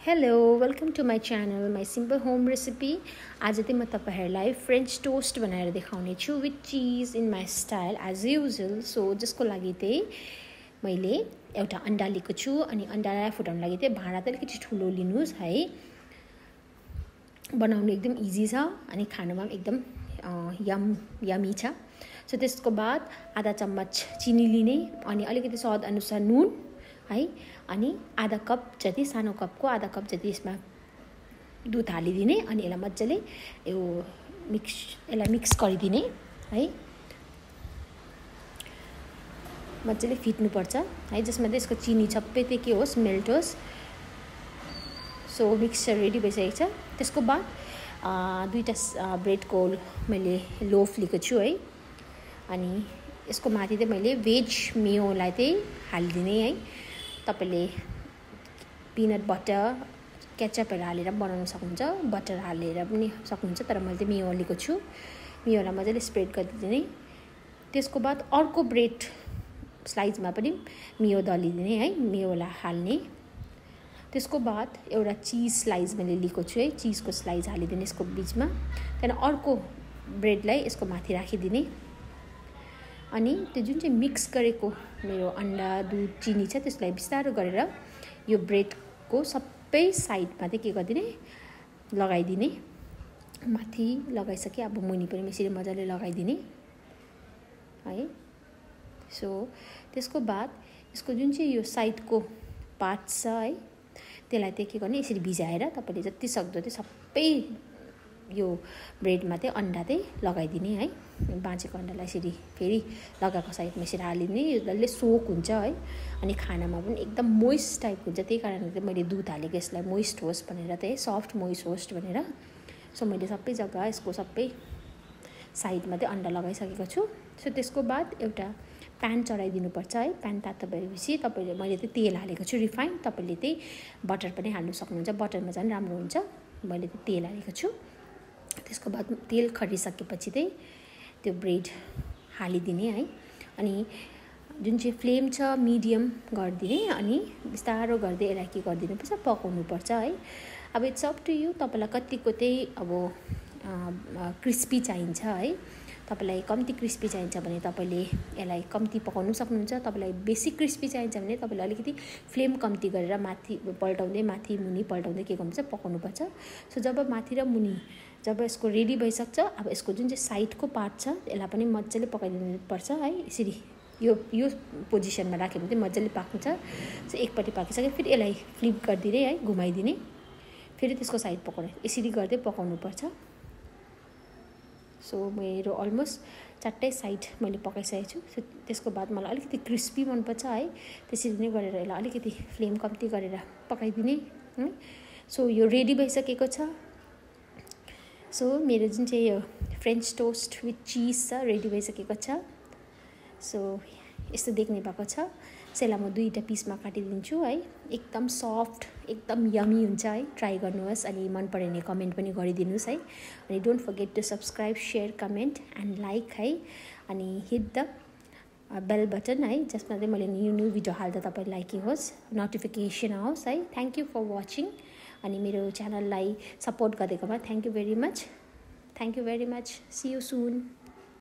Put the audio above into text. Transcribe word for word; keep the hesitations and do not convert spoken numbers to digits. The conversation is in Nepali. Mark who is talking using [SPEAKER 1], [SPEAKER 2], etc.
[SPEAKER 1] Hello welcome to my channel my simple home recipe. आज चाहिँ म तपाईहरुलाई फ्रेन्च टोस्ट बनाएर देखाउने छु with cheese in my style as usual. So जसको लागि चाहिँ मैले एउटा अंडा लिएको छु अनि अंडालाई फुटाउन लागि चाहिँ भाँडा चाहिँ अलिकति ठुलो लिनुस् है। बनाउनु एकदम इजी छ अनि खानुमा पनि एकदम यम यमी छ। सो त्यसको बाद आधा चम्मच चिनी लिने अनि अलिकति स्वाद अनुसार नुन है अनि आधा कप जति सानो कपको आधा कप जति यसमा दुध हालिदिने अनि यसलाई मजाले यो मिक्स यसलाई मिक्स गरिदिने है। मजाले फिट्नु पर्छ है जसमा चाहिँ यसको चिनी सबै चाहिँ के होस् मेल्ट होस्। सो मिक्सचर रेडी भइसकेको छ। त्यसको बाद दुईटा ब्रेडको मैले लोफ लिएको छु है अनि यसको माथि चाहिँ मैले भेज मेयोलाई चाहिँ हालिदिने है। तपाईले पिनट बटर केचपहरु हालेर बनाउन सक्नुहुन्छ, बटर हालेर पनि सक्नुहुन्छ, तर मैले चाहिँ मेयो लिएको छु। मेयोलाई मजाले स्प्रेड गरिदिने। त्यसको बाद अर्को ब्रेड स्लाइसमा पनि मेयो दलिदिने है, मेयोलाई हाल्ने। त्यसको बाद एउटा चीज स्लाइस मैले लिएको छु है, चीजको स्लाइस हालिदिने यसको बीचमा। त्यहाँदेखि अर्को ब्रेडलाई यसको माथि राखिदिने अनि त्यो जुन चाहिँ मिक्स गरेको मेरो अंडा दुध चिनी छ त्यसलाई बिस्तारो गरेर यो ब्रेडको सबै साइडमा चाहिँ के गरिदिने लगाइदिने। माथि लगाइसके अब मुनि पनि यसरी मजाले लगाइदिने है। सो त्यसको बाद यसको जुन चाहिँ यो साइडको पार्ट छ है त्यसलाई चाहिँ के गर्ने यसरी भिजाएर तपाईले जति सक्दो चाहिँ सबै यो ब्रेडमा चाहिँ अंडा चाहिँ लगाइदिने है। बाँचेको अंडालाई यसरी फेरि लगाएको साइडमा यसरी हालिदिने। यो डल्लै सोक हुन्छ है अनि खानामा पनि एकदम मोइस्ट टाइप हुन्छ। त्यही कारणले चाहिँ मैले दुध हालेको यसलाई मोइस्ट होस् भनेर चाहिँ सफ्ट मोइस्ट होस् भनेर। सो मैले सबै जग्गा यसको सबै साइडमा चाहिँ अंडा लगाइसकेको छु। सो त्यसको बाद एउटा प्यान चढाइदिनुपर्छ है। प्यान तातो भएपछि तपाईले मैले चाहिँ तेल हालेको छु रिफाइन, तपाईले चाहिँ बटर पनि हाल्न सक्नुहुन्छ, बटरमा झन् राम्रो हुन्छ। मैले चाहिँ तेल हालेको छु। त्यसको बाद तेल खरिसकेपछि चाहिँ त्यो ब्रेड हालिदिने है अनि जुन चाहिँ फ्लेम छ मिडियम गरिदिने अनि बिस्तारो गर्दै यसलाई के गरिदिनुपर्छ पकाउनुपर्छ है। अब इट्स अप टु यु, तपाईलाई कतिको चाहिँ अब क्रिस्पी चाहिन्छ है। तपाईलाई कम्ती क्रिस्पी चाहिन्छ भने तपाईले यसलाई कम्ती पकाउन सक्नुहुन्छ। तपाईलाई बेसी क्रिस्पी चाहिन्छ भने तपाईले अलिकति फ्लेम कम्ती गरेर माथि पल्टाउँदै माथि मुनि पल्टाउँदै के गर्नुपर्छ पकाउनुपर्छ। सो जब माथि र मुनि जब यसको रेडी भइसक्छ अब यसको जुन चाहिँ साइडको पार्ट छ यसलाई पनि मजाले पकाइदिनु पर्छ है। यसरी यो यो पोजिसनमा राख्यो भने चाहिँ मजाले पाक्नु छ। सो एकपट्टि पाकिसक्यो फेरि यसलाई फ्लिप गरिदिने है, घुमाइदिने, फेरि त्यसको साइड पकाउने, यसरी गर्दै पकाउनु पर्छ। सो मेरो अलमोस्ट चारटै साइड मैले पकाइसकेको छु। सो त्यसको बाद मलाई अलिकति क्रिस्पी मनपर्छ है, त्यसरी नै गरेर यसलाई अलिकति फ्लेम कम्ती गरेर पकाइदिने है। सो यो रेडी भइसकेको छ। सो मेरो जुन चाहिँ यो फ्रेन्च टोस्ट विथ चीज छ रेडी भइसकेको छ। सो यस्तो देख्ने भएको छ। यसलाई म दुईटा पिसमा काटिदिन्छु है। एकदम सफ्ट एकदम यमी हुन्छ है। ट्राई गर्नुहोस् अनि मन पऱ्यो भने कमेन्ट पनि गरिदिनुहोस् है। अनि don't forget to subscribe share comment and like है अनि हिट द बेल बटन है जसमा चाहिँ मैले न्यू न्यू भिडियो हाल्दा तपाईँ लाइकिङ होस्, नोटिफिकेसन आओस् है। थ्याङ्क यू फर वाचिङ अनि मेरो च्यानललाई सपोर्ट गरेकोमा thank you very much. Thank you very much. See you soon.